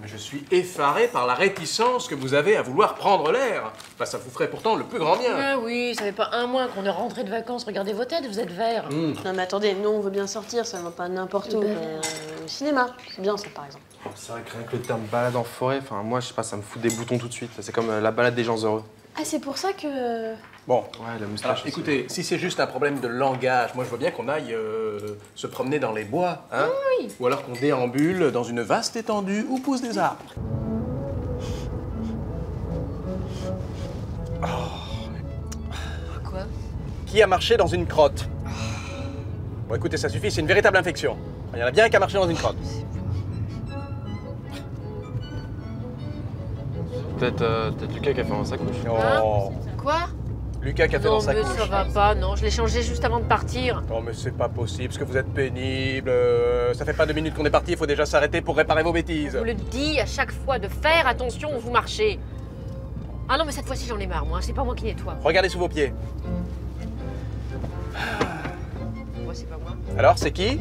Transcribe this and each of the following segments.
Je suis effaré par la réticence que vous avez à vouloir prendre l'air. Bah, ça vous ferait pourtant le plus grand bien. Ah oui, ça fait pas un mois qu'on est rentré de vacances. Regardez vos têtes, vous êtes verts. Non mais attendez, nous on veut bien sortir, seulement pas n'importe où. Au cinéma, c'est bien ça par exemple. C'est vrai que rien que le terme balade en forêt, enfin moi je sais pas, ça me fout des boutons tout de suite. C'est comme la balade des gens heureux. Ah c'est pour ça que... Bon, Ouais, la moustache. alors aussi. écoutez, si c'est juste un problème de langage, moi je vois bien qu'on aille se promener dans les bois, hein. Oui. Ou alors qu'on déambule dans une vaste étendue où poussent des arbres. Quoi? Qui a marché dans une crotte? Bon écoutez, ça suffit, c'est une véritable infection. Il y en a bien qui a marché dans une crotte. Peut-être Lucas qui a fait dans sa couche. Oh, Quoi? Lucas qui a fait Non, dans sa mais couche. ça va pas, non. Je l'ai changé juste avant de partir. Oh mais c'est pas possible, parce que vous êtes pénible. Ça fait pas 2 minutes qu'on est parti, il faut déjà s'arrêter pour réparer vos bêtises. Je vous le dis à chaque fois de faire attention où vous marchez. Ah non, mais cette fois-ci, j'en ai marre, moi. C'est pas moi qui nettoie. Regardez sous vos pieds. Moi, c'est pas moi. Alors, c'est qui?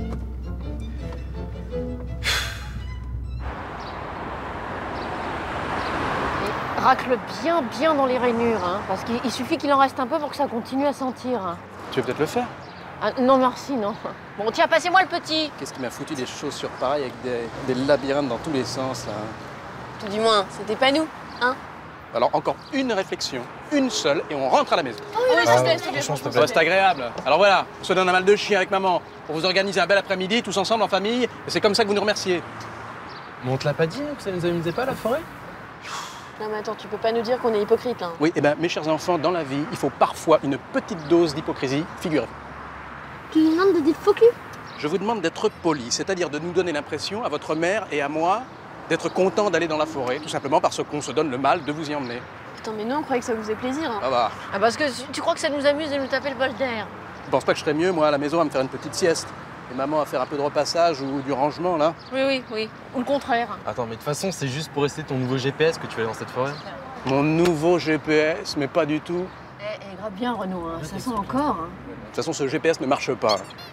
Et racle bien dans les rainures, hein, parce qu'il suffit qu'il en reste un peu pour que ça continue à sentir. Hein. Tu veux peut-être le faire? Ah, non, merci, non. Bon, tiens, passez-moi le petit. Qu'est-ce qui m'a foutu des chaussures pareilles avec des labyrinthes dans tous les sens, là? Tout du moins, c'était pas nous, hein? Alors, encore une réflexion, une seule, et on rentre à la maison. Oh oui, Ah, s'il te plaît, s'il te plaît, franchement, s'il te Ça reste agréable. Alors voilà, on se donne un mal de chien avec maman pour vous organiser un bel après-midi, tous ensemble, en famille, et c'est comme ça que vous nous remerciez. Mais on te l'a pas dit que ça nous amusait pas la forêt? Non mais attends, tu peux pas nous dire qu'on est hypocrite là. Oui, et bien, mes chers enfants, dans la vie, il faut parfois une petite dose d'hypocrisie, figurez-vous. Tu nous demandes de dire faux cul? Je vous demande d'être poli, c'est-à-dire de nous donner l'impression, à votre mère et à moi, d'être content d'aller dans la forêt, tout simplement parce qu'on se donne le mal de vous y emmener. Attends, mais nous on croyait que ça vous faisait plaisir. Hein. Ah bah, Ah, parce que tu crois que ça nous amuse de nous taper le bol d'air? je pense pas que je serais mieux, moi, à la maison, à me faire une petite sieste. Et maman à faire un peu de repassage ou du rangement, là. Oui. Ou le contraire. Attends, mais de toute façon, c'est juste pour essayer ton nouveau GPS que tu vas aller dans cette forêt. Mon nouveau GPS, mais pas du tout. Eh, gratte bien, Renaud, hein. Ça sent encore. Hein. De toute façon, ce GPS ne marche pas.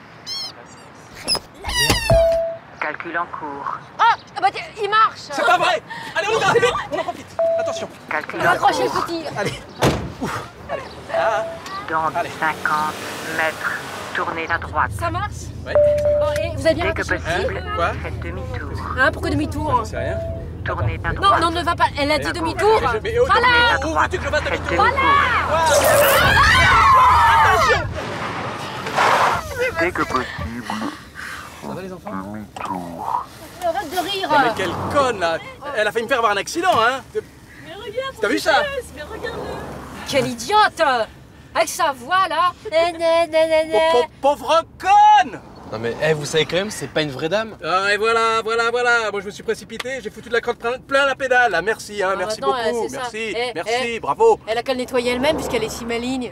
Calcul en cours. Ah bah il marche. C'est pas vrai! Allez, on y va, vite! On en profite! Attention! Calcul en Accrochez le cours. petit. Allez! Dans Allez. 50 mètres, tournez à droite. Ça marche? Ouais. Bon, et vous avez bien Dès que accroché le possible, petit? Quoi? faites demi-tour. Hein, pourquoi demi-tour? C'est rien. Tournez à droite. Non, ne va pas. Elle a dit demi-tour. Mais oh, Tournez à où droite. veux-tu que je fasse Faites demi-tour? demi-tour. Dès que possible, Ça va, les enfants? Arrête de rire. Mais quelle conne, là! Elle a failli me faire avoir un accident, hein! Mais regarde, T'as vu ça? mais regarde-le. Quelle idiote. Avec sa voix, là. Pauvre conne! Non mais, vous savez quand même, c'est pas une vraie dame. Ah, et voilà. Moi, je me suis précipité, j'ai foutu de la crotte plein la pédale. Ah, merci, hein, Ah, merci attends, beaucoup. c'est ça. Merci, Eh, merci, bravo. Elle a qu'à le nettoyer elle-même puisqu'elle est si maligne.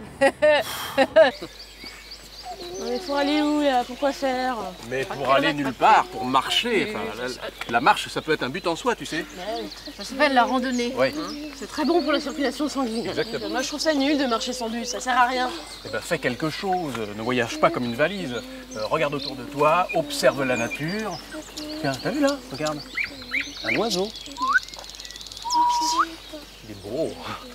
Non mais faut aller où là? Pourquoi faire? Mais pour aller nulle part, pour marcher, enfin, la marche, ça peut être un but en soi, tu sais. Ça s'appelle la randonnée. Oui. C'est très bon pour la circulation sanguine. Exactement. Moi je trouve ça nul de marcher sans bus, ça sert à rien. Eh ben, fais quelque chose, ne voyage pas comme une valise. Regarde autour de toi, observe la nature. Tiens, t'as vu là? Regarde. Un oiseau. Il est beau.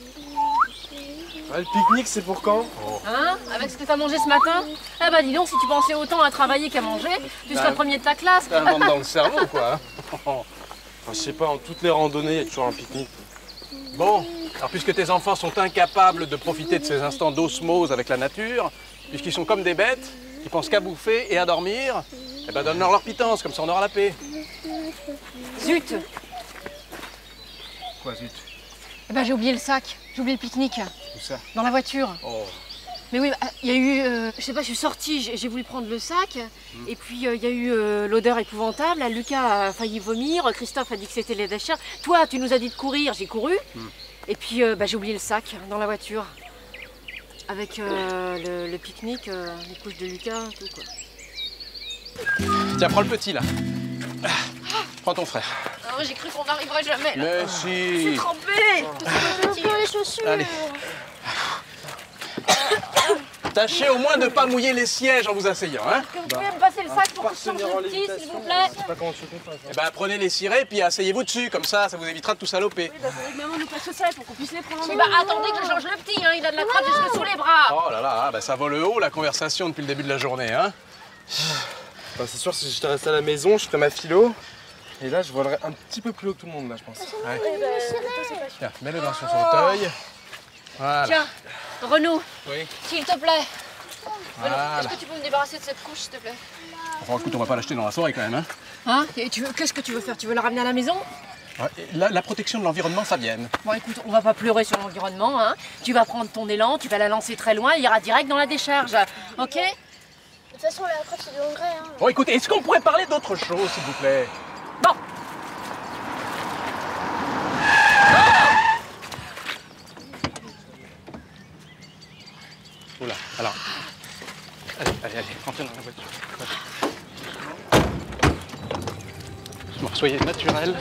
Le pique-nique, c'est pour quand? Hein? Avec ce que t'as mangé ce matin? Ah bah dis donc, si tu pensais autant à travailler qu'à manger, tu serais le premier de ta classe. T'as un ventre dans le cerveau, quoi. hein. Enfin, je sais pas, en toutes les randonnées, il y a toujours un pique-nique. Bon, alors puisque tes enfants sont incapables de profiter de ces instants d'osmose avec la nature, puisqu'ils sont comme des bêtes, qui pensent qu'à bouffer et à dormir, eh ben donne-leur leur pitance, comme ça on aura la paix. Zut! Quoi, zut? Eh ben j'ai oublié le sac, j'ai oublié le pique-nique. Où ça? Dans la voiture. Oh. Mais oui, il y a eu, je sais pas, je suis sortie, j'ai voulu prendre le sac, et puis il y a eu l'odeur épouvantable. Là, Lucas a failli vomir, Christophe a dit que c'était les déchets. Toi, tu nous as dit de courir, j'ai couru, et puis j'ai oublié le sac dans la voiture. Avec le pique-nique, les couches de Lucas, tout quoi. Tiens, prends le petit là. Prends ton frère. Oh, j'ai cru qu'on n'arriverait jamais là. Mais si. Trempé. Les chaussures. Allez. Tâchez au moins de ne pas mouiller les sièges en vous asseyant, hein. Que vous pouvez me passer le sac pour que je change le petit, s'il vous plaît? Je sais pas comment tu fais. Eh ben, prenez les cirés, puis asseyez-vous dessus, comme ça vous évitera de tout saloper. Oui, bah, faudrait que maman nous passe le sac pour qu'on puisse les prendre. Oui, bah attendez que je change le petit, hein, il a de la crotte jusque sous les bras. Oh là là, bah, ça vole le haut, la conversation depuis le début de la journée, hein. Bah, c'est sûr, si j'étais resté à la maison, je ferais ma philo. Et là, je volerais un petit peu plus haut que tout le monde, là, je pense. Ouais. Tiens, mets-le dans son fauteuil. Voilà. Tiens, Renaud, Oui. s'il te plaît. Voilà. Est-ce que tu peux me débarrasser de cette couche, s'il te plaît? Enfin, écoute, on va pas l'acheter dans la soirée quand même, hein. Hein? Et qu'est-ce que tu veux faire? Tu veux la ramener à la maison? Ouais, et la protection de l'environnement, Fabienne. Bon, écoute, on va pas pleurer sur l'environnement, hein. Tu vas prendre ton élan, tu vas la lancer très loin, elle ira direct dans la décharge, ok? De toute façon, la crotte, c'est du engrais. Hein. Bon, écoutez, est-ce qu'on pourrait parler d'autre chose, s'il vous plaît? Bon. Oula, alors. Allez, rentrez dans la voiture. Bon, soyez naturel.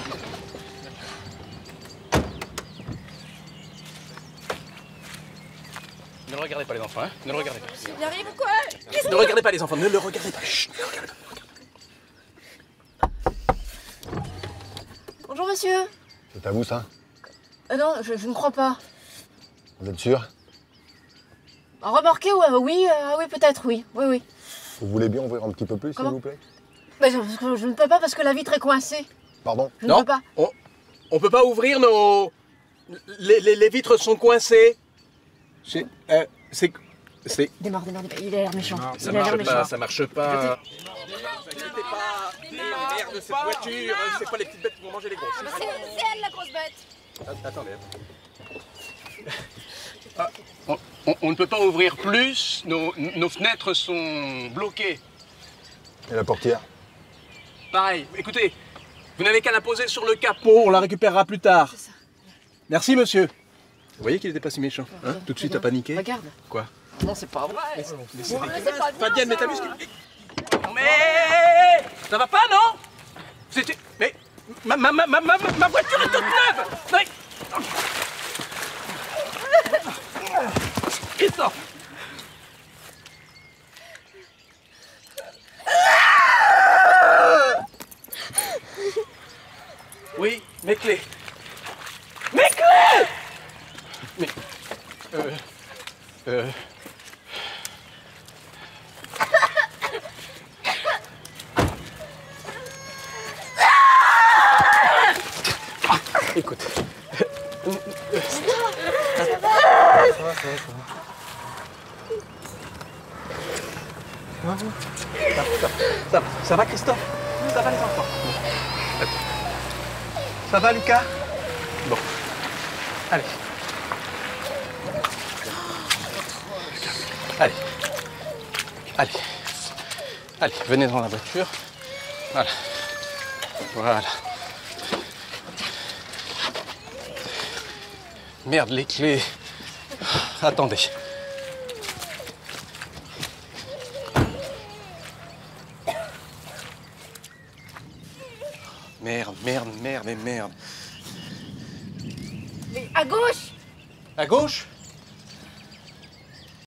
Ne le regardez pas les enfants, hein. Ne le regardez pas. Il arrive ou quoi? Ne regardez pas les enfants, ne le regardez pas. Chut, ne le regardez pas. Bonjour, monsieur. C'est à vous, ça? Non, je ne crois pas. Vous êtes sûr? Remarquez, oui, oui, peut-être, oui. Oui. Vous voulez bien ouvrir un petit peu plus, s'il Comment? vous plaît? Mais je ne peux pas parce que la vitre est coincée. Pardon? Je ne peux pas. On peut pas ouvrir nos... Les vitres sont coincées. C'est... Démarre, il a l'air méchant. Ça Il a l'air marche méchant. pas, ça marche pas. Ne vous inquiétez pas, merde de cette voiture, c'est pas les petites bêtes qui vont manger les grosses. C'est elle, la grosse bête. Attendez. On ne peut pas ouvrir plus, nos fenêtres sont bloquées. Et la portière? Pareil, écoutez, vous n'avez qu'à la poser sur le capot, on la récupérera plus tard. Merci, monsieur. Vous voyez qu'il n'était pas si méchant, hein? Tout de suite à paniquer. Regarde. Quoi? Non, c'est pas vrai. Fabienne, mais t'as vu ce qu'il... Mais... Ça va pas, non? C'était... Mais... Ma voiture est toute neuve! Non, mais... Christophe! Oui, mes clés. Mes clés! Mais... Écoute. Ça va, Christophe? Ça va, les enfants? Ça va, Lucas? Bon. Allez. Allez, venez dans la voiture. Voilà. Merde, les clés. Attendez. Merde. Mais à gauche! À gauche?